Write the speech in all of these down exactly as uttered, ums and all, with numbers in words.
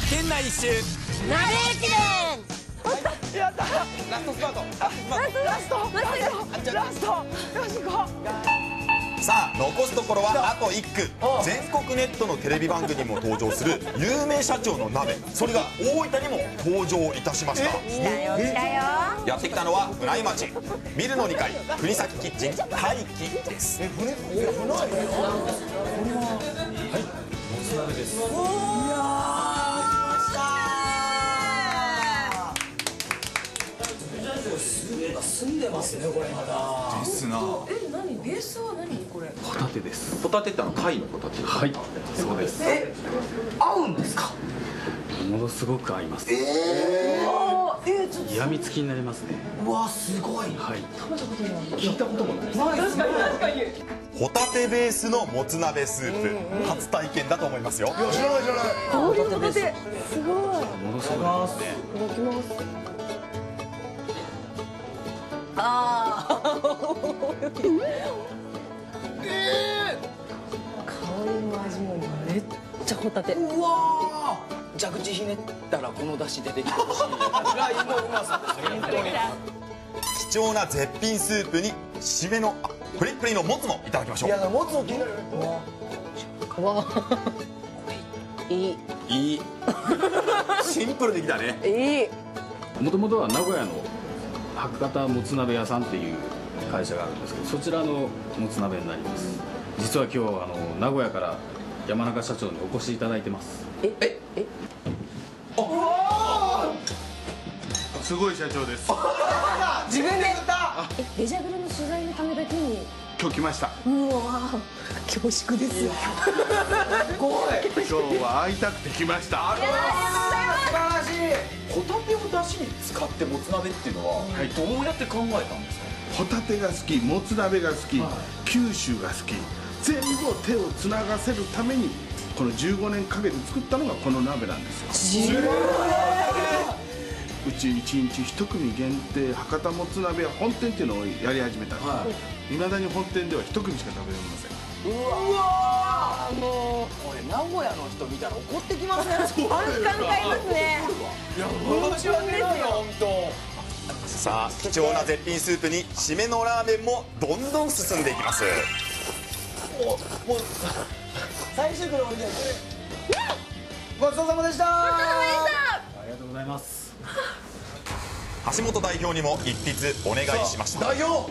県内一周鍋駅伝。 やったラストスパートラストラストラストラストよし行こう。 さあ残すところはあといっく。全国ネットのテレビ番組にも登場する有名社長の鍋、それが大分にも登場いたしました。 来たよ来たよ。 やってきたのは船井町ビルのにかい国崎キッチン大輝です。 え船船これははいもつ鍋です。いや住んでますねこれまた。 ですな。 え、何ベースは何これ？ ホタテです。 ホタテってあの貝のホタテ。 はい、そうです。 え、合うんですか？ ものすごく合います。 ええー、ちょっとやみつきになりますね。 うわすごい。 はい。 聞いたこともない。確かに確かに。 ホタテベースのもつ鍋スープ、初体験だと思いますよ。 いや知らない知らない。 こういうホタテすごい。 ものすごいですね。 いただきます。ああ。 え香りも味もめっちゃホタテ。 うわー。蛇口ひねったらこの出汁出てきてほしいぐらいのうまさです本当に。 貴重な絶品スープに締めのあプリップリのもつもいただきましょう。 いやもつも気になる。 わあ。いい。 いいシンプルできたね。 いい。 もともとは名古屋の博多もつ鍋屋さんっていう会社があるんですけど、そちらのもつ鍋になります。実は今日あの名古屋から山中社長にお越しいただいてます。 えええ。 すごい社長です。 自分で。え、レジャグルの取材のためだけに。 今日来ました。 うわ、恐縮ですよ。 今日は会いたくて来ました。 素晴らしい。 ホタテを出汁に使ってもつ鍋っていうのは、はい、どうやって考えたんですか？ ホタテが好き、もつ鍋が好き、九州が好き、全部を手をつながせるためにこのじゅうごねんかけて作ったのがこの鍋なんですよ。うちいちにちいち組限定博多もつ鍋屋本店っていうのをやり始めたんです。はいまだに本店ではいち組しか食べれません。 うわーもうこれ名古屋の人見たら怒ってきますね。 パンカン買いますね。 いや申し訳ないよ本当。 さあ貴重な絶品スープに締めのラーメンもどんどん進んでいきます。 もうもう最終回のおりでごちそうさまでした。 ありがとうございます。 橋本代表にも一筆お願いしました。 代表。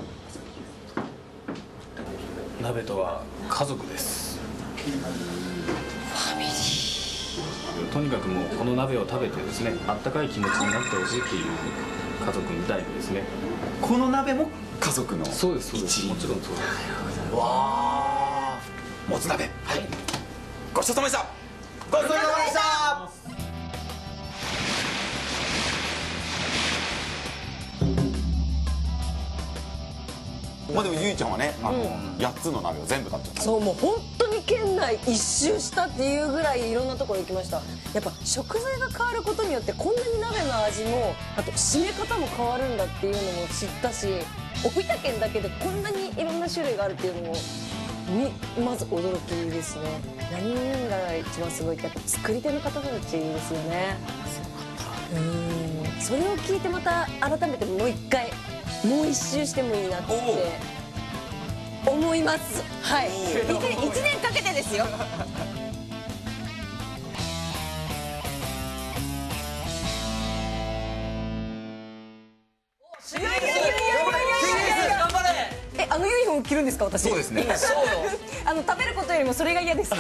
鍋とは家族です。 ファミリー。 とにかくもうこの鍋を食べてですね、あったかい気持ちになってほしいっていう家族みたいでですね。 この鍋も家族のそうですそうです。もちろんそうです。 わあもつ鍋、はい、ごちそうさまでした。 ごちそうさまでした。 まあでもゆいちゃんはね、あの、うん、やっつの鍋を全部食べた。 そうもう本当に県内一周したっていうぐらいいろんなところ行きました。やっぱ食材が変わることによってこんなに鍋の味もあと締め方も変わるんだっていうのも知ったし、大分県だけでこんなにいろんな種類があるっていうのもにまず驚きですね。何が一番すごいってやっぱ作り手の方たちですよね。うん、それを聞いてまた改めてもう一回もう一周してもいいなって思います。はい。一年かけてですよ。え、あのユニフォーム着るんですか私？ そうですね。 あの食べることよりもそれが嫌です。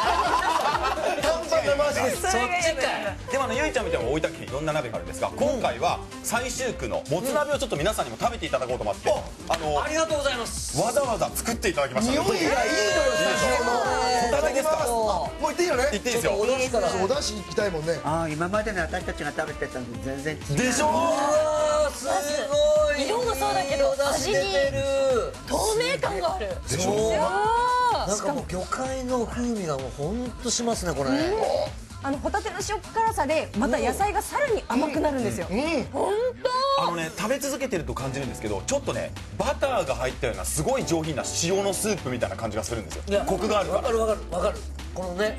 そっちか。でもあのゆいちゃんみたいな大分県いろんな鍋があるんですが、今回は最終区のもつ鍋をちょっと皆さんにも食べていただこうと思って、あのありがとうございます。 わざわざ作っていただきました。 匂いがいいのよスタジオの。 ホタテですか？ もう言っていいよね？ 言っていいですよ。 お出汁からお出汁行きたいもんね。 ああ今までの私たちが食べてたのと全然違う。 でしょ？うわすごい。 色もそうだけど味に透明感がある。 でしょ？ なんかもう魚介の風味がもうほんとしますねこれ。 あのホタテの塩辛さでまた野菜がさらに甘くなるんですよ。本当。 あのね食べ続けてると感じるんですけど、ちょっとねバターが入ったようなすごい上品な塩のスープみたいな感じがするんですよ。コクがあるから。 わかるわかるわかる。このねこ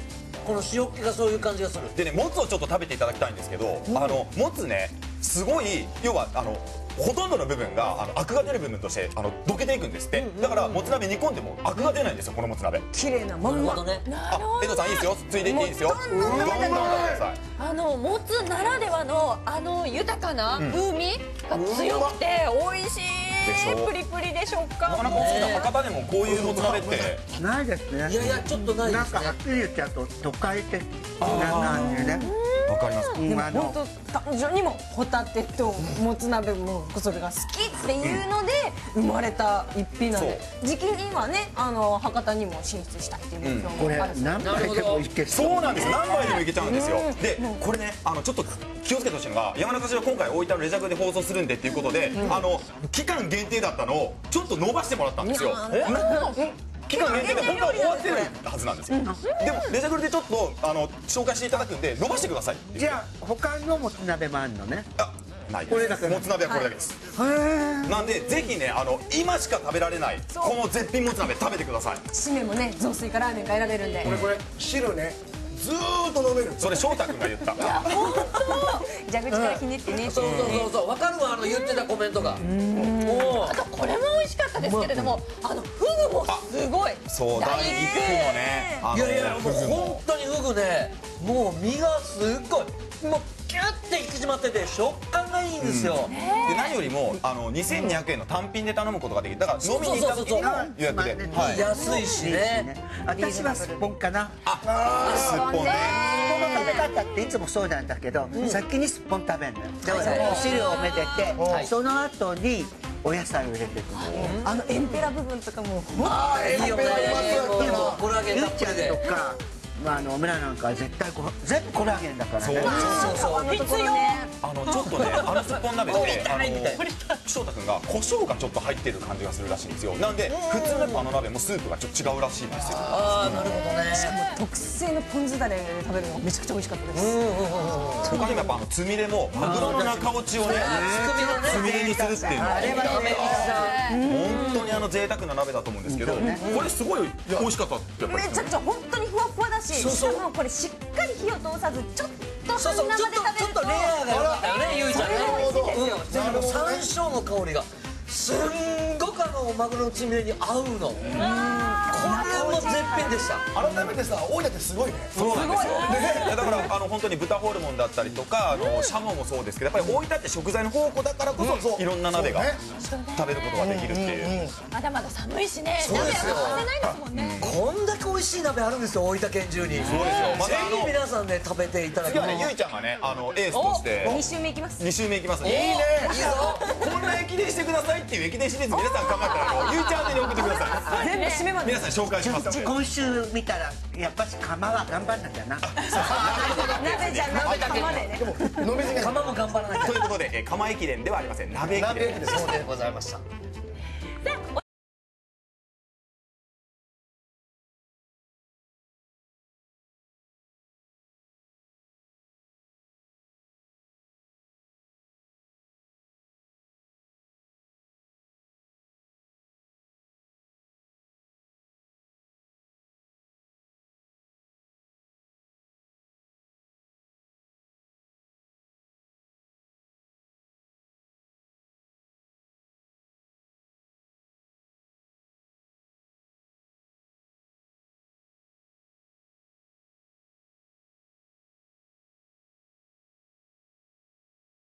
この塩気がそういう感じがする。 でね、もつをちょっと食べていただきたいんですけど、あのもつね、すごい、要はあのほとんどの部分があのアクが出る部分としてあのどけていくんですって。だからもつ鍋煮込んでもアクが出ないんですよ、このもつ鍋。 綺麗なまんま。 ね。 あ、江藤さんいいですよ、ついでいっていいですよ。どんどん食べてください。 あのもつならではのあの豊かな風味が強くて美味しでしょい。プリプリで食感なかなかお好きな博多でもこういうもつ鍋ってないですね。 いやいやちょっとないですね。 なんかはっきり言っちゃうと都会的な感じね。 わかります。 うんあの本当単純にもホタテともつ鍋もそれが好きっていうので生まれた一品なんで、時期にはねあの博多にも進出したいっていう目標これもあるんです。 何杯でもいけそう。 そうなんですよ、何杯でもいけちゃうんですよ。でこれね、あのちょっと気をつけてほしいのが、山中市は今回大分のレジャーで放送するんでっていうことで、あの期間限定だったのをちょっと伸ばしてもらったんですよ。期間限定で本当は終わってるはずなんですよ。でもレジャーでちょっとあの紹介していただくんで伸ばしてくださいって言って。 じゃあ他のもつ鍋もあるのね。 あ、ないです。 これだけもつ鍋はこれだけです。なんでぜひね、あの今しか食べられないこの絶品もつ鍋食べてください。 締めもね雑炊かラーメンか選べるんで。 これ汁ねずーっと飲める。 それ翔太君が言った。 蛇口からひねってね。 そうそうそうそう。わかるわ、あの言ってたコメントが。もあとこれも美味しかったですけれども、あのフグもすごい。 そう、第一区のね、あうのいやいやもう本当にフグね、もう身がすっごいもうキュッて引き締まってて食感がいいんですよ。 で何よりもあのにせんにひゃくえんの単品で頼むことができる。だから飲みに行った時にも予約で。はい。 安いしね。 私はすっぽんかな。 あ、すっぽんね。 この食べ方っていつもそうなんだけど、先にすっぽん食べるのよ。だからお汁をめでて、その後にお野菜を入れていくの。 あのエンペラ部分とかもほんああいいよね。 でもコラーゲンゆうちゃんたっぷりで。 とか、まああの村なんかは絶対こう全部コラーゲンだからね。 そうそうそう。 必要。 あのちょっとね、あのすっぽん鍋ってあの翔太君が胡椒がちょっと入ってる感じがするらしいんですよ。なんで普通のあの鍋もスープがちょっと違うらしいんですよ。 ああなるほどね。 特製のポン酢だれで食べるのがめちゃくちゃ美味しかったです。 他にもやっぱあのつみれもマグロの中落ちをね、つみれにするっていうのはあれはね本当にあの贅沢な鍋だと思うんですけど、これすごい美味しかったってやっぱり。 めちゃくちゃ本当にふわふわだし、しかもこれしっかり火を通さずちょっとそうそう、 生ちょっとで食べるとちょっとレアが良かったよね、ゆいちゃんね。 それが美味しいんですよ。 でも山椒の香りがすんごくあのマグロのつみれに合うの。これも絶品でした。 改めてさ、大分ってすごいね。 そうなんですよ。いやだからあの本当に豚ホルモンだったりとか、あのシャモもそうですけど、やっぱり大分って食材の宝庫だからこそいろんな鍋が食べることができるっていう。 まだまだ寒いしね。 そうですよ。 鍋は外せないですもんね。 こんだけ美味しい鍋あるんですよ、大分県中に。そうですよ。 またあのぜひ皆さんね食べていただき次たい。 はね、ゆいちゃんがね、あのエースとして二周目いきます。 に周目いきます。いいいいね。 ね。いいぞ。 こんな駅伝してくださいっていう駅伝シリーズ皆さん考えたらあのゆいちゃん宛てに送ってください。 全部締めまで。 皆さん紹介しますんで。 今週見たらやっぱし釜は頑張んなきゃな。 鍋じゃなくて釜でね。 飲みすぎない。 釜も頑張らなきゃ。 ということで、えー釜駅伝ではありません、鍋駅伝。 鍋駅でそうでございました。